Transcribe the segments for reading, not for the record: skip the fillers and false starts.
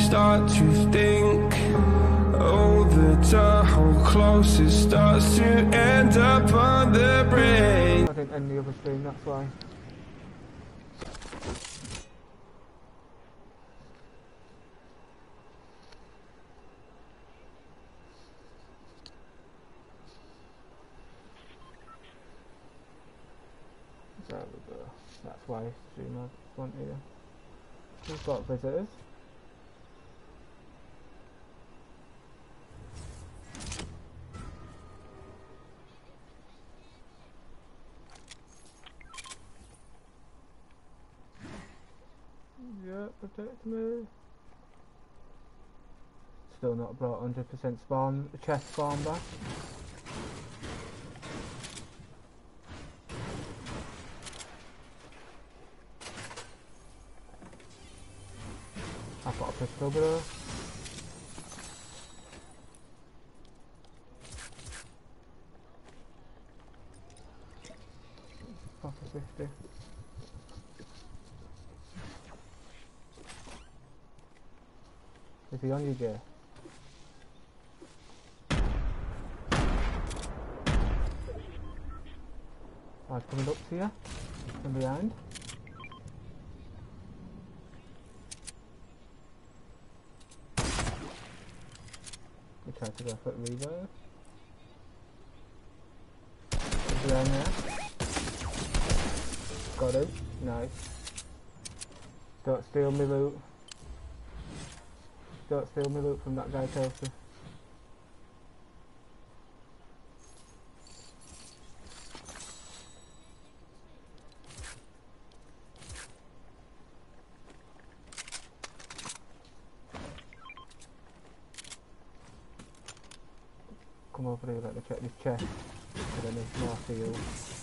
start to think, oh, the time how close it starts to end up on the brain. I didn't end the other stream, that's why. There we go. That's why streamer want you. We've got visitors. Yeah, protect me. Still not brought 100% spawn, chest spawn back. I've got a pistol, bro. Proper 50. Is he on you, Jay? Oh, he's coming up to you from behind. He tried to go for reverse. He's behind there. Got him. Nice. Don't steal me loot. Don't steal me loot from that guy, Kelsey. Come over here, let me check this chest. I don't need more steel.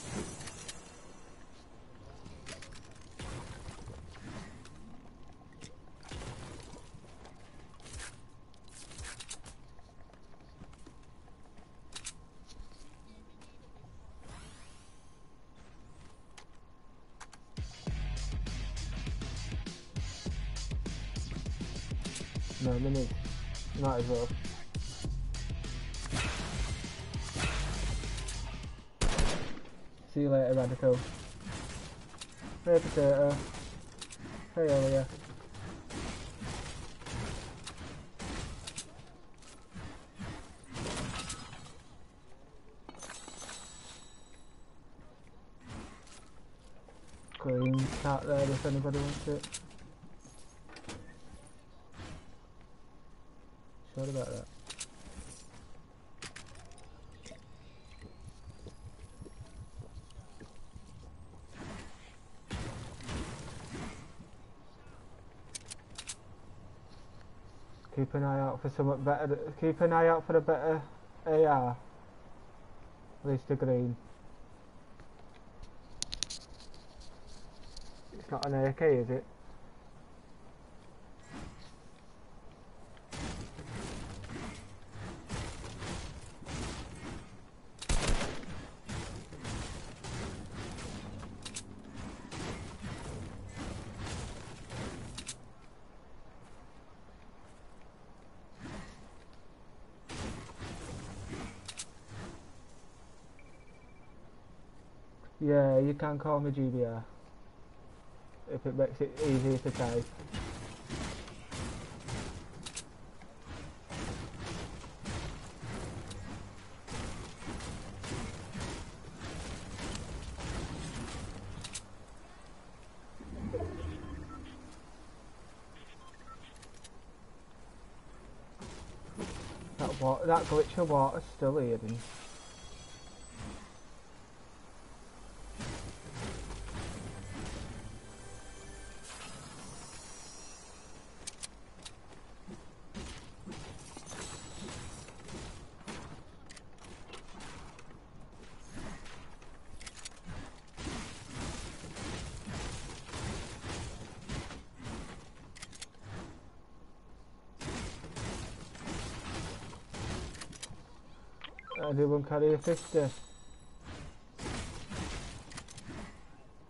No, minis. Might as well. See you later, Radical. Hey, Potato. Hey, Olivia. Green cat there if anybody wants it. Sure about that. Keep an eye out for something better. Keep an eye out for a better AR. At least a green. It's not an AK, is it? Yeah, you can call me GBR if it makes it easier to type. That glitch of water's still here, then. Anyone carry a 50?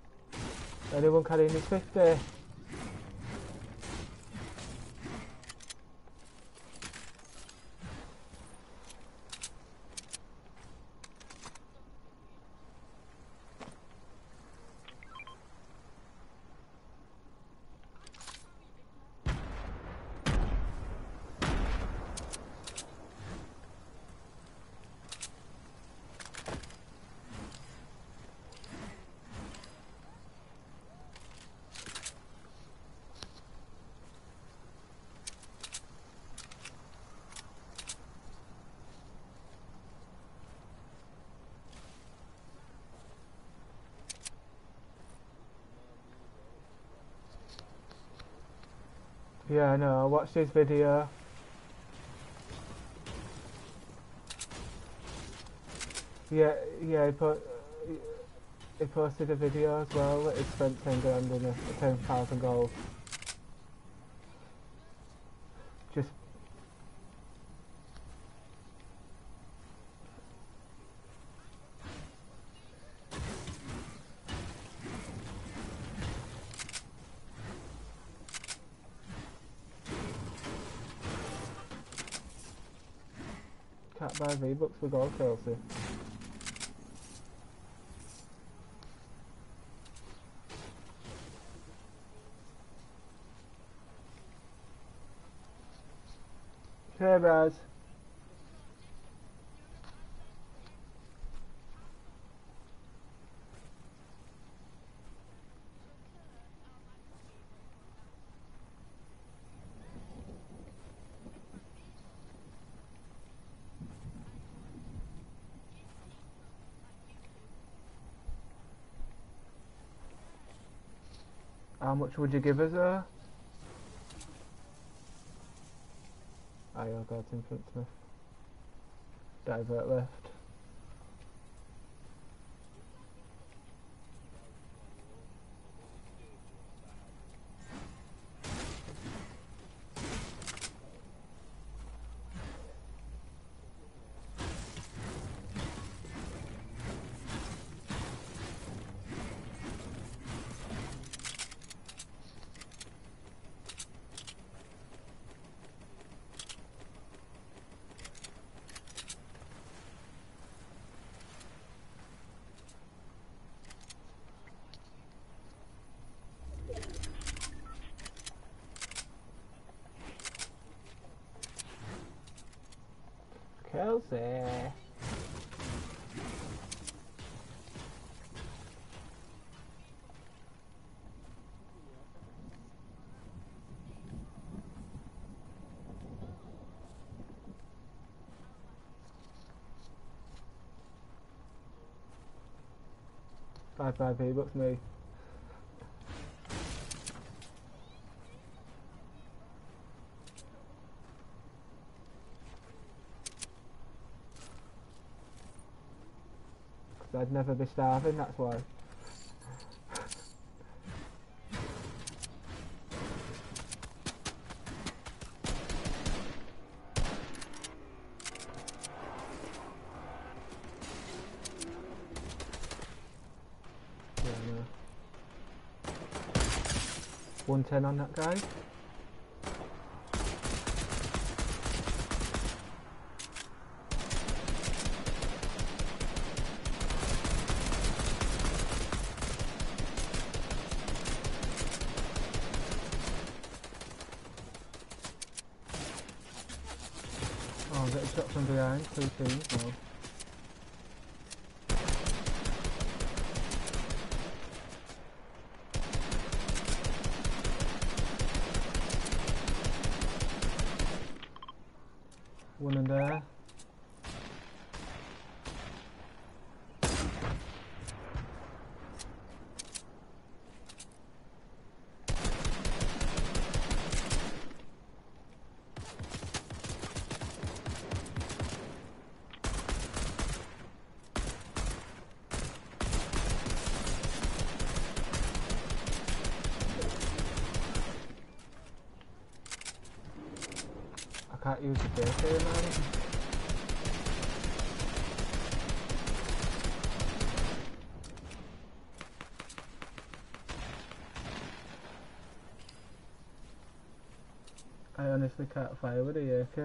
Anyone carrying his 50? Yeah, I know. I watched his video. Yeah, yeah. He posted a video as well that he spent 10 grand in a 10,000 gold. Just can't buy V-Bucks for gold, Kelsey. Hey, Raz. How much would you give us, Aye, I'll go to Infant Smith. Divert left. Kelsey. Bye V-Bucks, me. Cause I'd never be starving, that's why. Yeah, no. 110 on that guy. Oh, I'm getting shot from behind, 2 teams now. One in there. I can't use the base here, man. I honestly can't fire with the AK.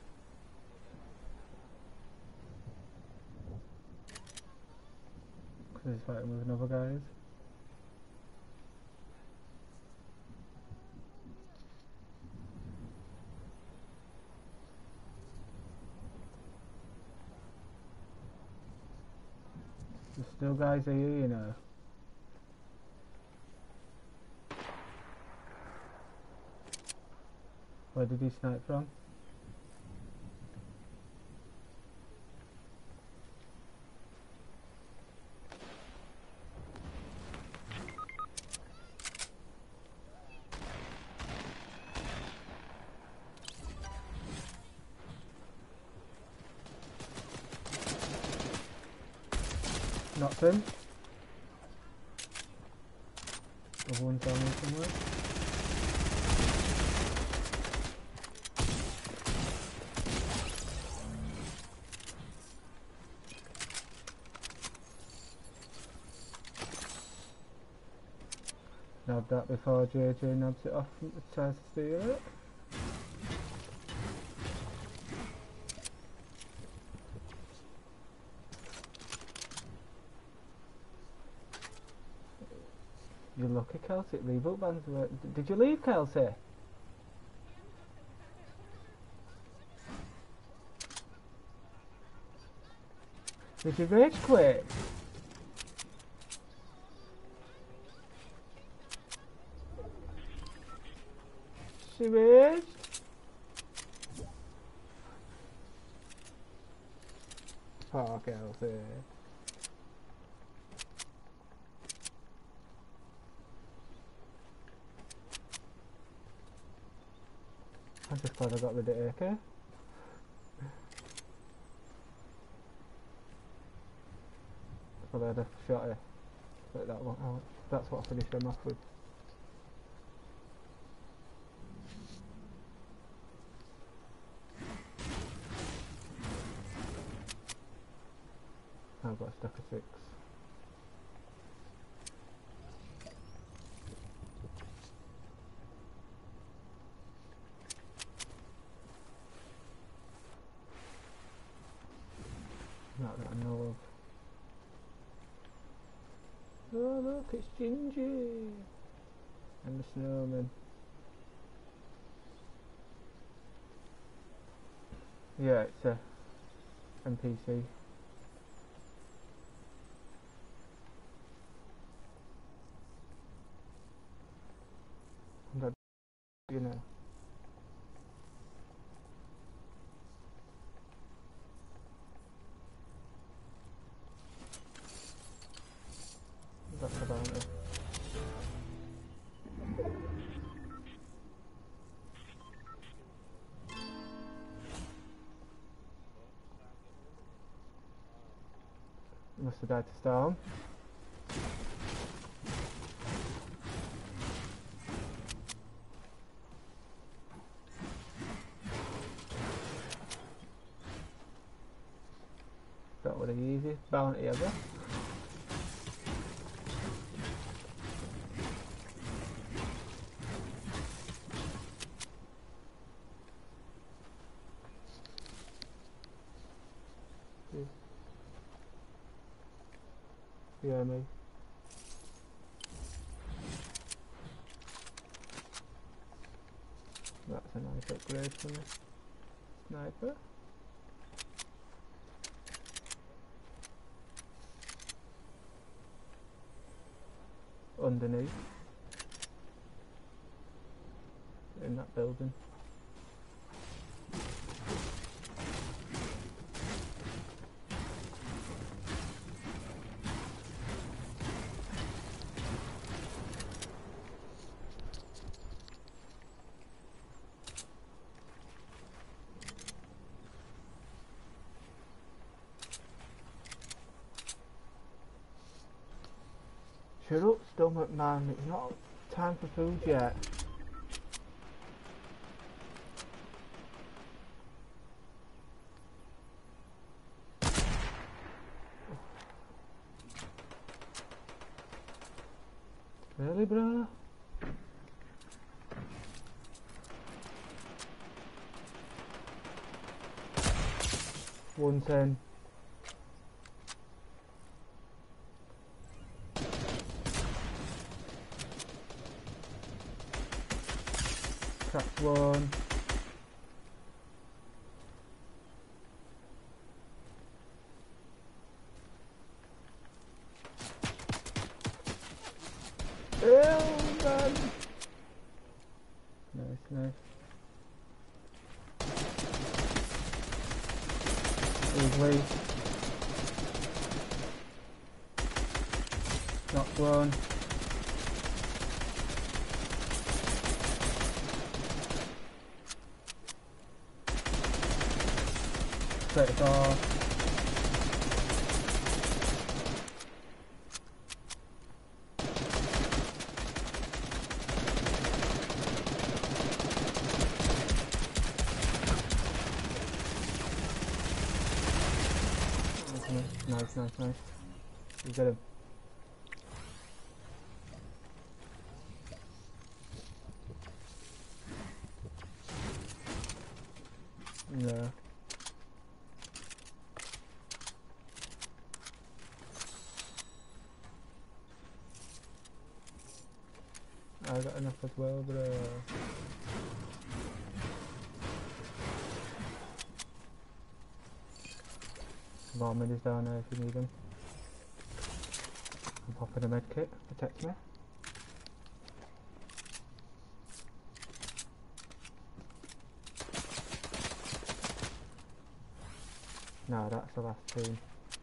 Because he's fighting with another guys. There's still guys here, you know. Where did he snipe from? Knocked him. Other one's down here somewhere. Nab that before JJ nabs it off and tries to steal it. You're lucky, Kelsey. Reboot bands were. Did you leave, Kelsey? Did you rage quit? She raged? Poor Kelsey. I'm just glad I got rid of AK. Well, I had a shot here. Like that one out. That's what I finished them off with. I've got a stack of 6. Not that I know of. Oh look, it's Gingy! And the snowman. Yeah, it's a NPC. But, you know. That's about it. Must have died to storm. That was the easiest bounty ever. Yeah, me. That's a nice upgrade from the sniper. Underneath. In that building. Shut up, stomach man, it's not time for food yet. Really, bro? $110. Cracked one. Oh man! Nice, nice. Easily. Knocked one. Set it off. Nice, nice, nice. You get him. Yeah. I got enough as well, but Varmint is down there if you need him. I'm popping a med kit, protect me. No, that's the last team.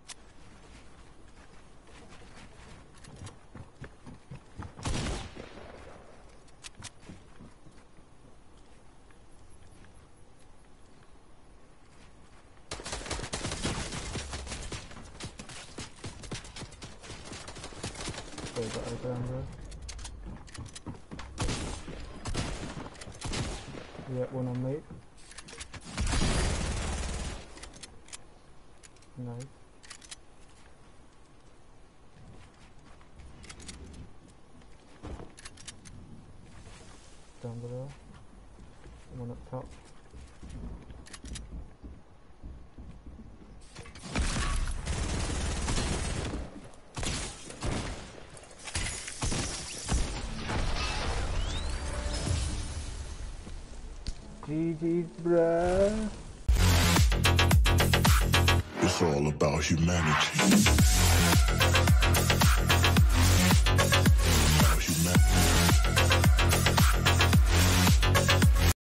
Still got over there. Yeah, one on me. Nice. Down below. One up top. GG's, bruh. It's all about humanity.